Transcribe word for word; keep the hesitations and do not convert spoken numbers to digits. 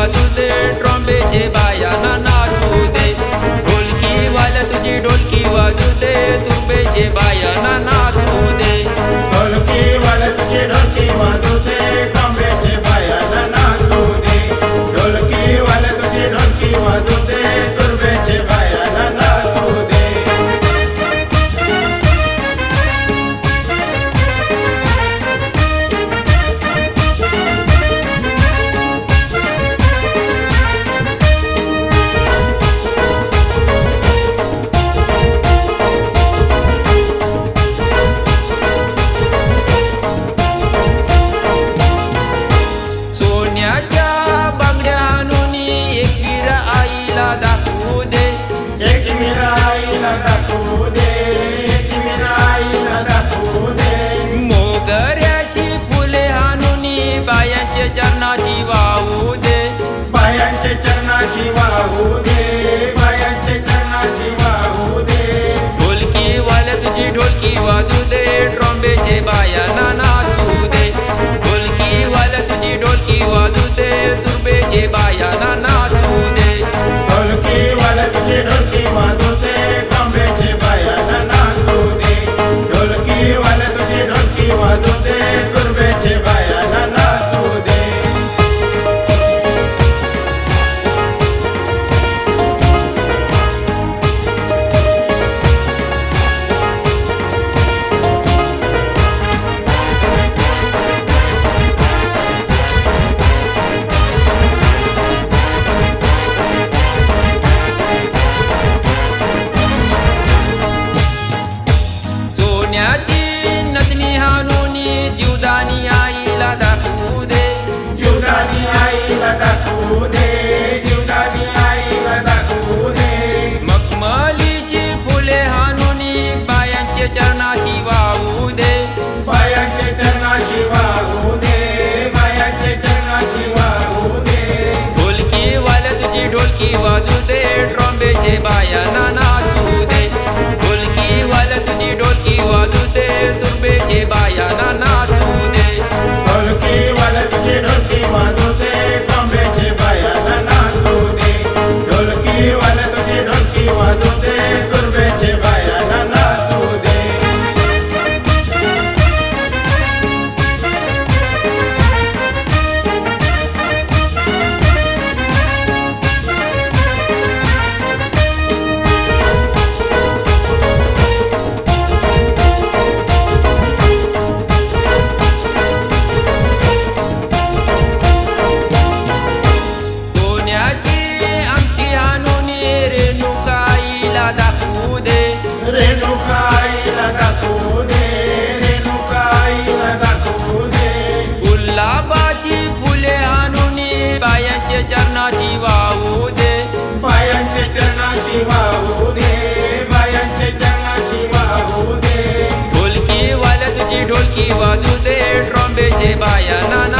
वाजू दे, ट्रॉम्बेचे बायांना नाचू दे. ढोलकी वाल्या तुझी ढोलकी वाजू दे, तुंबेचे बायांना नाचू दे. ढोलकी वाल्या तुझी ढोलकी वाजू दे, ट्रॉम्बेचे बायांना नाचू दे. ढोलकी वाल्या तुझी ढोलकी वाजू दे, तुंबेचे बायांना नाचू दे. चरणाशी वाहू दे, बायांचे चरणाशी वाहू दे, बायांचे चरणाशी वाहू दे. ढोलकी वाल्या तुझी ढोलकी वाजू दे, ट्रॉम्बेचे बायांना नाचू दे. ढोलकी वाल्या तुझी ढोलकी वाजू दे, तुंबेचे बायांना नाचू दे. ढोलकी वाल्या तुझी ढोलकी वाजू दे, ट्रॉम्बेचे बायांना नाचू दे. ढोलकी वाल्या तुझी ढोलकी वाजू दे, तुंबेचे बायांना नाचू दे. नदनी हानूनी जीवदानी आईला दाखवू दे, जीवदानी आईला दाखवू दे, जीवदानी आईला दाखवू दे. मखमलीची फुले हानूनी बायांचे चरणाशी वाहू दे, बायांचे चरणाशी वाहू दे, बायांचे चरणाशी वाहू दे. ढोलकी वाल्या तुझी ढोलकी वाजू दे, ट्रॉम्बेचे बायांना नाचू दे. ढोलकी वाल्या तुझी ढोलकी वाजू दे, तुंबेचे बायांना नाचू दे. ढोलकी वाल्या तुझी ढोलकी वाजू दे, ट्रॉम्बेचे बायांना नाचू दे. ढोलकी वाल्या तुझी ढोलकी वाजू दे, तुंबेचे बायांना नाचू दे. दाखवू दे, रेणुकाईला दाखवू दे, रेणुकाईला दाखवू दे. गुलाबाची फुले आणूनी बायांचे चरणाशी वाहू दे, बायांचे चरणाशी वाहू दे, बायांचे चरणाशी वाहू दे. ढोलकी वाल्या तुझी ढोलकी वाजू दे, ट्रॉम्बेचे बायांना